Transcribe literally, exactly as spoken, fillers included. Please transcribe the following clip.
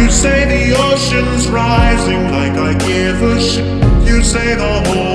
say the ocean's rising like I give a shit. You say the whole